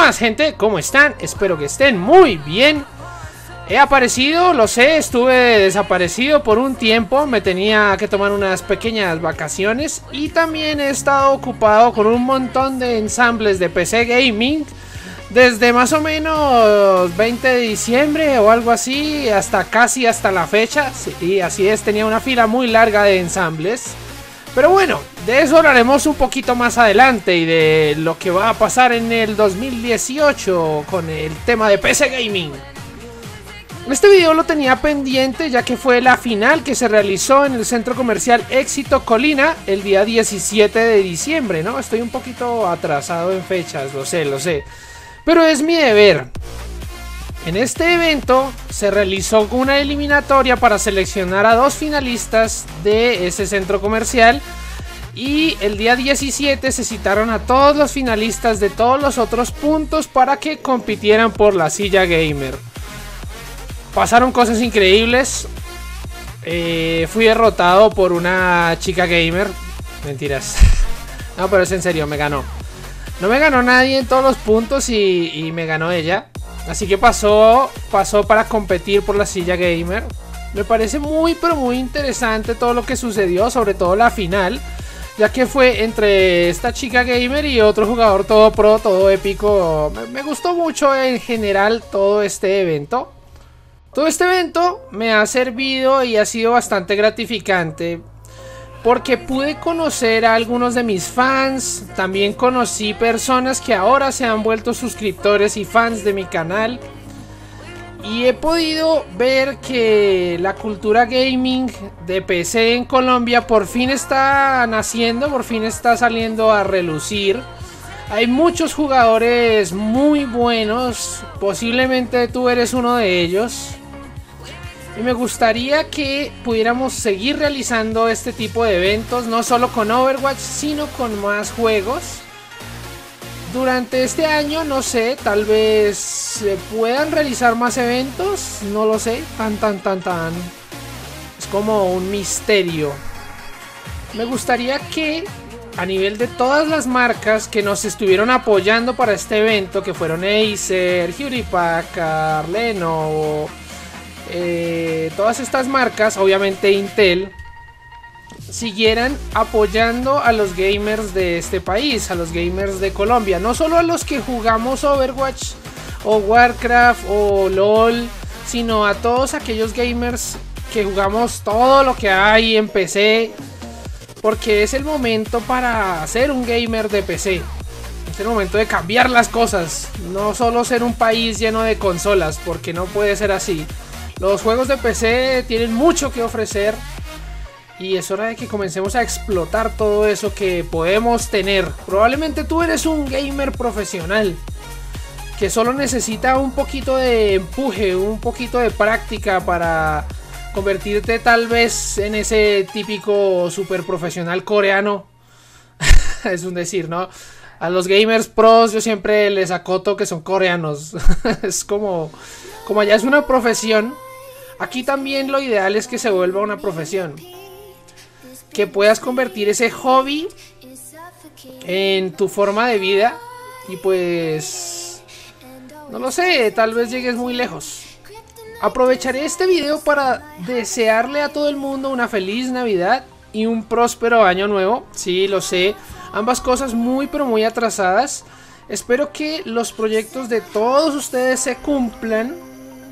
más, gente? ¿Cómo están? Espero que estén muy bien. He aparecido, lo sé, estuve desaparecido por un tiempo. Me tenía que tomar unas pequeñas vacaciones. Y también he estado ocupado con un montón de ensambles de PC Gaming. Desde más o menos 20 de diciembre o algo así, hasta casi hasta la fecha. Sí, así es, tenía una fila muy larga de ensambles. Pero bueno, de eso hablaremos un poquito más adelante y de lo que va a pasar en el 2018 con el tema de PC Gaming. Este video lo tenía pendiente ya que fue la final que se realizó en el centro comercial Éxito Colina el día 17 de diciembre, ¿no? Estoy un poquito atrasado en fechas, lo sé. Pero es mi deber. En este evento se realizó una eliminatoria para seleccionar a 2 finalistas de ese centro comercial. Y el día 17 se citaron a todos los finalistas de todos los otros puntos para que compitieran por la silla gamer. Pasaron cosas increíbles. Fui derrotado por una chica gamer. Mentiras. No, pero es en serio, me ganó. No me ganó nadie en todos los puntos y me ganó ella. Así que pasó para competir por la silla gamer. Me parece muy pero muy interesante todo lo que sucedió, sobre todo la final, ya que fue entre esta chica gamer y otro jugador todo pro, todo épico. Me gustó mucho en general todo este evento. Todo este evento me ha servido y ha sido bastante gratificante porque pude conocer a algunos de mis fans. También conocí personas que ahora se han vuelto suscriptores y fans de mi canal. Y he podido ver que la cultura gaming de PC en Colombia por fin está naciendo, por fin está saliendo a relucir. Hay muchos jugadores muy buenos, posiblemente tú eres uno de ellos. Y me gustaría que pudiéramos seguir realizando este tipo de eventos, no solo con Overwatch, sino con más juegos. Durante este año, no sé, tal vez se puedan realizar más eventos, no lo sé, tan. Es como un misterio. Me gustaría que a nivel de todas las marcas que nos estuvieron apoyando para este evento, que fueron Acer, Hewlett Packard, Lenovo, todas estas marcas, obviamente Intel, siguieran apoyando a los gamers de este país, a los gamers de Colombia, no solo a los que jugamos Overwatch o Warcraft o LOL, sino a todos aquellos gamers que jugamos todo lo que hay en PC, porque es el momento para ser un gamer de PC. Es el momento de cambiar las cosas, no solo ser un país lleno de consolas, porque no puede ser así. Los juegos de PC tienen mucho que ofrecer y es hora de que comencemos a explotar todo eso que podemos tener. Probablemente tú eres un gamer profesional que solo necesita un poquito de empuje, un poquito de práctica para convertirte tal vez en ese típico super profesional coreano. Es un decir, ¿no? A los gamers pros yo siempre les acoto que son coreanos. Es como allá es una profesión. Aquí también lo ideal es que se vuelva una profesión, que puedas convertir ese hobby en tu forma de vida y pues, no lo sé, tal vez llegues muy lejos. Aprovecharé este video para desearle a todo el mundo una feliz Navidad y un próspero año nuevo. Sí, lo sé, ambas cosas muy pero muy atrasadas. Espero que los proyectos de todos ustedes se cumplan.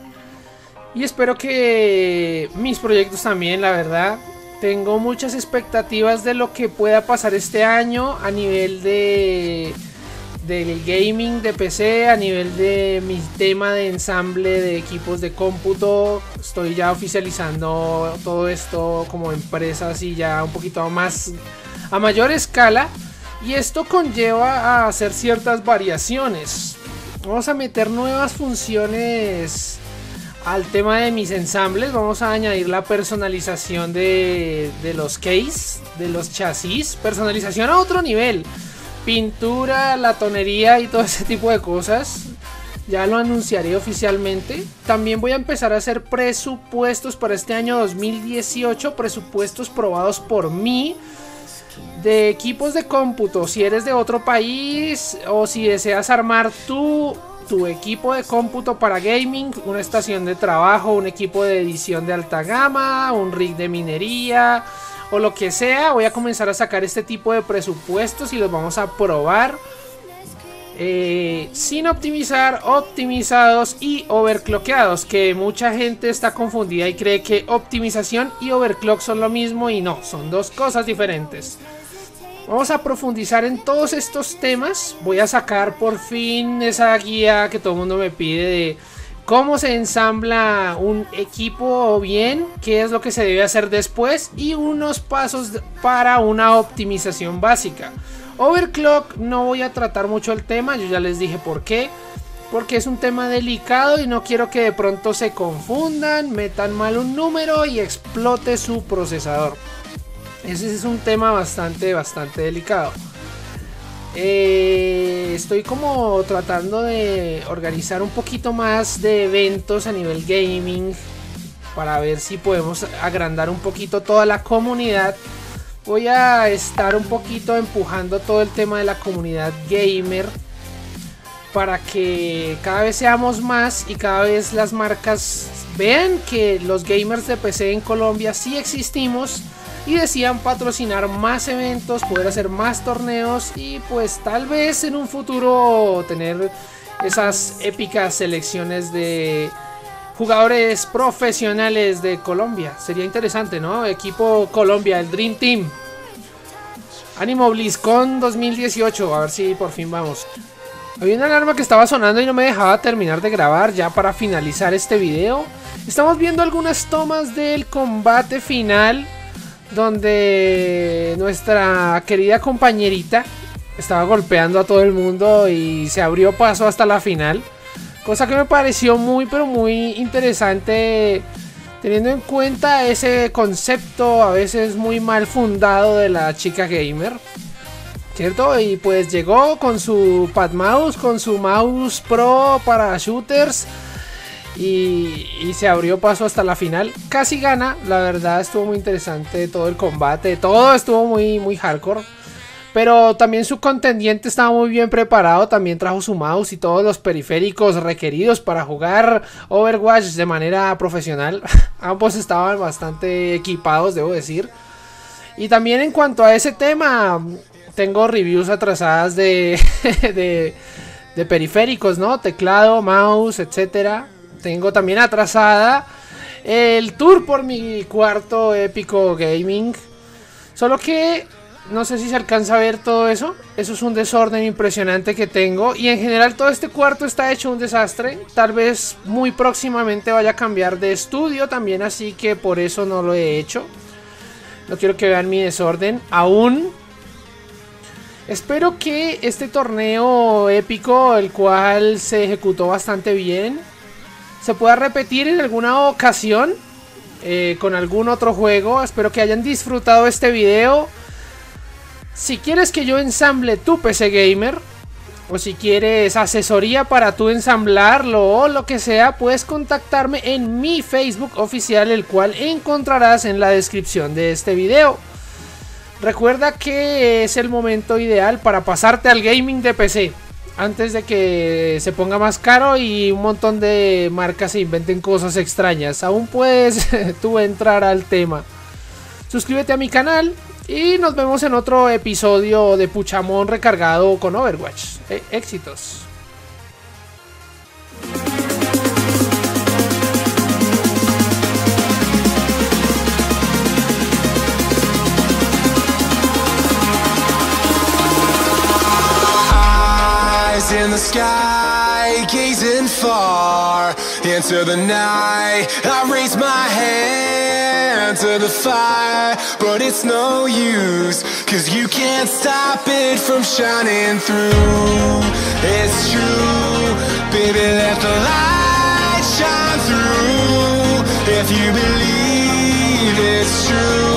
Y espero que mis proyectos también, la verdad. Tengo muchas expectativas de lo que pueda pasar este año a nivel del gaming de PC, a nivel de mi tema de ensamble de equipos de cómputo. Estoy ya oficializando todo esto como empresa así ya un poquito más a mayor escala. Y esto conlleva a hacer ciertas variaciones. Vamos a meter nuevas funciones al tema de mis ensambles. Vamos a añadir la personalización de los case, de los chasis, personalización a otro nivel, pintura, la tonería y todo ese tipo de cosas. Ya lo anunciaré oficialmente. También voy a empezar a hacer presupuestos para este año 2018, presupuestos probados por mí. de equipos de cómputo. Si eres de otro país o si deseas armar tu equipo de cómputo para gaming, una estación de trabajo, un equipo de edición de alta gama, un rig de minería o lo que sea, voy a comenzar a sacar este tipo de presupuestos y los vamos a probar sin optimizar, optimizados y overclockeados, que mucha gente está confundida y cree que optimización y overclock son lo mismo, y no, son dos cosas diferentes. Vamos a profundizar en todos estos temas. Voy a sacar por fin esa guía que todo el mundo me pide de cómo se ensambla un equipo bien, qué es lo que se debe hacer después y unos pasos para una optimización básica. Overclock no voy a tratar mucho el tema, yo ya les dije por qué. Porque es un tema delicado y no quiero que de pronto se confundan, metan mal un número y explote su procesador. Ese es un tema bastante delicado. Estoy como tratando de organizar un poquito más de eventos a nivel gaming para ver si podemos agrandar un poquito toda la comunidad. Voy a estar un poquito empujando todo el tema de la comunidad gamer para que cada vez seamos más y cada vez las marcas vean que los gamers de PC en Colombia sí existimos y decidan patrocinar más eventos, poder hacer más torneos y pues tal vez en un futuro tener esas épicas selecciones de jugadores profesionales de Colombia. Sería interesante, ¿no? Equipo Colombia, el Dream Team. Ánimo BlizzCon 2018, a ver si por fin vamos. Había una alarma que estaba sonando y no me dejaba terminar de grabar. Ya para finalizar este video, estamos viendo algunas tomas del combate final, donde nuestra querida compañerita estaba golpeando a todo el mundo y se abrió paso hasta la final. Cosa que me pareció muy interesante, teniendo en cuenta ese concepto a veces muy mal fundado de la chica gamer, ¿cierto? Y pues llegó con su pad mouse, con su mouse pro para shooters y se abrió paso hasta la final. Casi gana, la verdad estuvo muy interesante todo el combate, todo estuvo muy hardcore. Pero también su contendiente estaba muy bien preparado, también trajo su mouse y todos los periféricos requeridos para jugar Overwatch de manera profesional. Ambos estaban bastante equipados, debo decir. Y también en cuanto a ese tema, tengo reviews atrasadas de periféricos, ¿no? Teclado, mouse, etcétera. Tengo también atrasada el tour por mi cuarto épico gaming. Solo que no sé si se alcanza a ver todo eso. Eso es un desorden impresionante que tengo. Y en general todo este cuarto está hecho un desastre. Tal vez muy próximamente vaya a cambiar de estudio también, así que por eso no lo he hecho. No quiero que vean mi desorden aún. Espero que este torneo épico, el cual se ejecutó bastante bien, se pueda repetir en alguna ocasión con algún otro juego. Espero que hayan disfrutado este video. Si quieres que yo ensamble tu PC gamer, o si quieres asesoría para tú ensamblarlo o lo que sea, puedes contactarme en mi Facebook oficial, el cual encontrarás en la descripción de este video. Recuerda que es el momento ideal para pasarte al gaming de PC, antes de que se ponga más caro y un montón de marcas se inventen cosas extrañas. Aún puedes tú entrar al tema. Suscríbete a mi canal y nos vemos en otro episodio de Puchamón recargado con Overwatch. Éxitos. In the sky, gazing far into the night, I raise my hand to the fire, but it's no use, 'cause you can't stop it from shining through. It's true, baby, let the light shine through. If you believe it's true,